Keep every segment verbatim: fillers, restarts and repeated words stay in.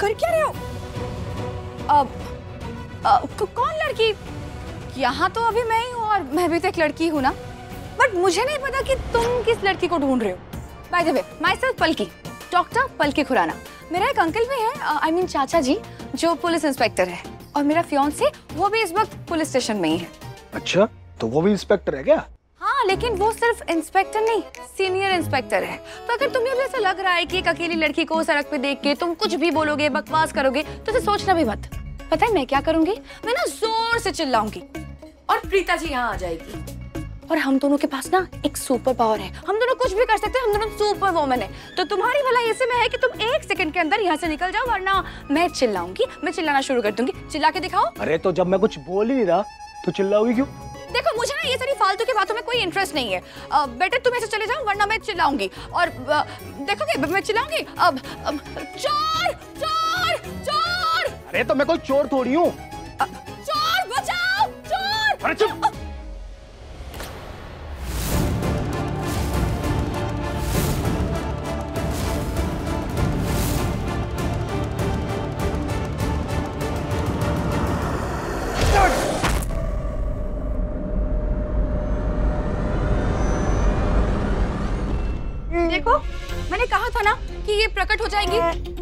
कर क्या रहे हो? अब कौन लड़की? यहाँ तो अभी मैं ही हूँ और मैं भी तो एक लड़की हूँ ना, बट मुझे नहीं पता कि तुम किस लड़की को ढूंढ रहे हो। By the way, myself Palki, doctor Palki Khurana. मेरा एक अंकल भी है, आई मीन चाचा जी, जो पुलिस इंस्पेक्टर है, और मेरा फियांसे वो भी इस वक्त पुलिस स्टेशन में ही है। अच्छा, तो वो भी इंस्पेक्टर है क्या? हाँ, लेकिन वो सिर्फ इंस्पेक्टर नहीं, सीनियर इंस्पेक्टर है। तो अगर तुम्हें भी ऐसा लग रहा है कि एक अकेली लड़की को सड़क पे देख के तुम कुछ भी बोलोगे, बकवास करोगे, तो इसे सोचना भी मत। पता है मैं क्या करूंगी? मैं ना जोर से चिल्लाऊंगी और प्रीता जी यहाँ आ जाएगी, और हम दोनों के पास ना एक सुपर पावर है। हम दोनों कुछ भी कर सकते हैं, हम दोनों सुपर वुमन है। तो तुम्हारी भलाई ऐसे में है कि तुम एक सेकंड के अंदर यहाँ से निकल जाओ, वरना मैं चिल्लाऊंगी, मैं चिल्लाना शुरू कर दूंगी। चिल्ला के दिखाओ। अरे तो जब मैं कुछ बोल ही नहीं रहा तो चिल्लाओगी क्यों? देखो, मुझे ना ये सारी फालतू की बातों में कोई इंटरेस्ट नहीं है। बेटर तुम ऐसे चले जाओ, वरना मैं चिल्लाऊंगी। और आ, देखोगे मैं चिल्लाऊंगी। अब चोर चोर चोर। अरे तो मैं कोई चोर थोड़ी हूँ। चोर बचाओ, चोर। अरे चुप। देखो, मैंने कहा था ना कि ये प्रकट हो जाएंगी।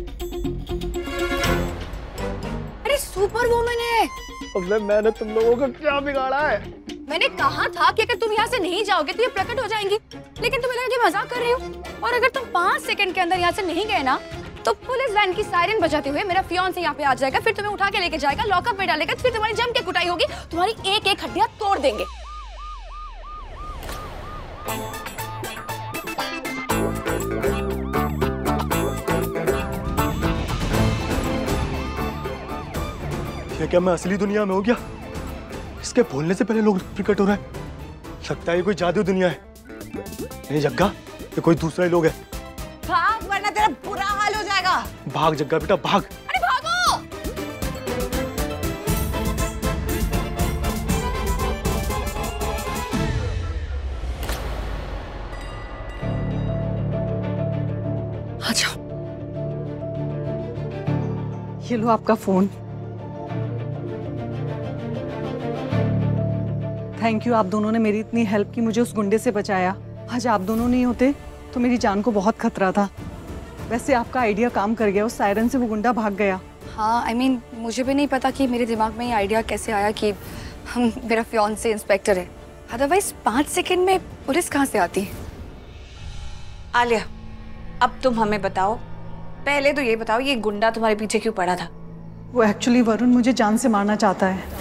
अरे सुपर वुमन है। अबे मैंने तुम लोगों का क्या बिगाड़ा है? मैंने कहा था कि अगर तुम यहाँ से नहीं जाओगे तो ये प्रकट हो जाएंगी, लेकिन तुम्हें लगा कि मजाक कर रही हो। और अगर तुम पाँच सेकंड के अंदर यहाँ से नहीं गए ना, तो पुलिस वैन की सायरन बजाते हुए मेरा फियांसे यहाँ पे आ जाएगा, फिर तुम्हें उठा के लेके जाएगा, लॉकअप में डालेगा, फिर तुम्हारी जम के कुटाई होगी, तुम्हारी एक एक हड्डियां तोड़ देंगे। ये क्या मैं असली दुनिया में हो गया? इसके बोलने से पहले लोग प्रकट हो रहे हैं। लगता है ये कोई जादू दुनिया है। नहीं जग्गा, ये कोई दूसरा ही लोग है। भाग, वरना तेरा बुरा हाल हो जाएगा। भाग जग्गा बेटा, भाग। अरे भागो। आ जाओ। ये लो आपका फोन। थैंक यू, आप दोनों ने मेरी इतनी हेल्प की, मुझे उस गुंडे से बचाया। आज आप दोनों नहीं होते तो मेरी जान को बहुत खतरा था। वैसे आपका आइडिया काम कर गया, उस सायरन से वो गुंडा भाग गया। हाँ, आई I मीन mean, मुझे भी नहीं पता कि मेरे दिमाग में ये आइडिया कैसे आया कि हम मेरा फियांसे इंस्पेक्टर है। अदरवाइज पाँच सेकंड में पुलिस कहाँ से आती है? आलिया, अब तुम हमें बताओ, पहले तो ये बताओ ये गुंडा तुम्हारे पीछे क्यों पड़ा था? वो एक्चुअली वरुण मुझे जान से मारना चाहता है।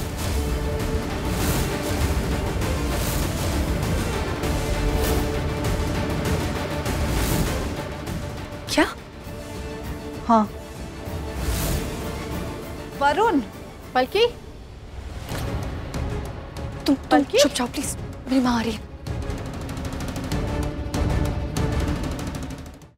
क्या? हाँ। वरुण? पलकी, तुम तुम चुप जाओ प्लीज, मेरी माँ आ रही है।